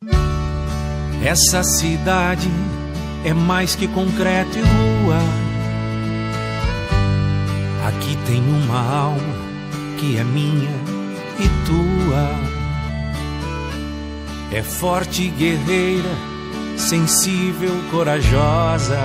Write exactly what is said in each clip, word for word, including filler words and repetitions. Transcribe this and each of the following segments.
Essa cidade é mais que concreto e rua. Aqui tem uma alma que é minha e tua. É forte e guerreira, sensível, corajosa.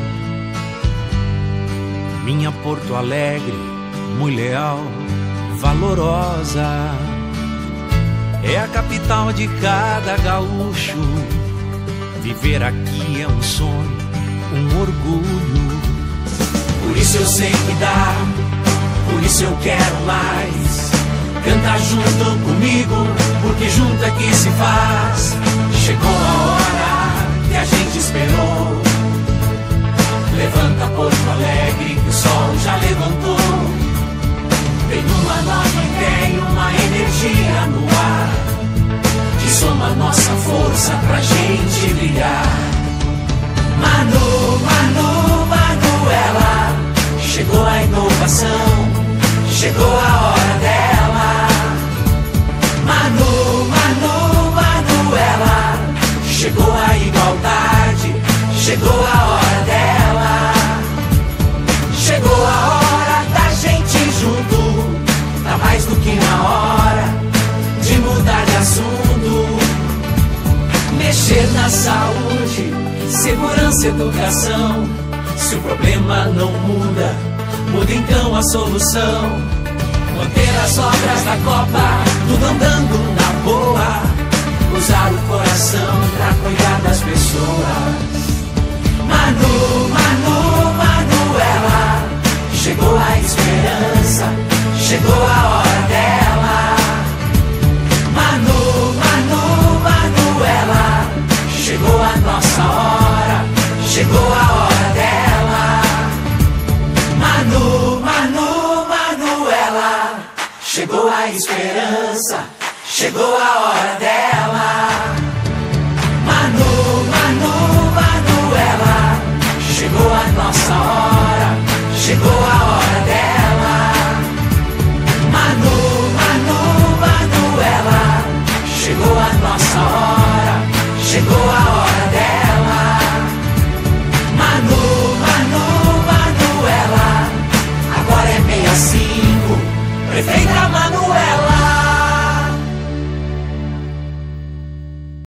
Minha Porto Alegre, muito leal, valorosa. É a capital de cada gaúcho. Viver aqui é um sonho, um orgulho. Por isso eu sei que dá, por isso eu quero mais. Canta junto comigo, porque junto é que se faz. Chegou a hora que a gente esperou. Levanta Porto Alegre, que o sol já levantou. Vem uma nova ideia, uma energia no ar, que soma nossa força pra gente brilhar. Manu, Manu, Manuela, chegou a inovação, chegou a hora dela. Manu, Manu, Manuela, chegou a igualdade, chegou a hora dela. Chegou a hora da gente junto, tá mais do que na hora de mudar de assunto. Mexer na saúde, segurança e educação. Se o problema não muda, muda então a solução. Manter as obras da Copa, tudo andando na boa. Usar o coração pra cuidar das pessoas. Manu, Manu, Manuela, chegou a esperança, chegou a hora dela. Manu, Manu, Manuela, chegou a nossa hora, chegou a hora dela. Manu, Manu, Manuela, chegou a esperança, chegou a hora dela. Manu, Manu, Manuela, chegou a nossa hora, chegou a hora dela. Manu, Manu, Manuela, chegou a nossa hora, chegou a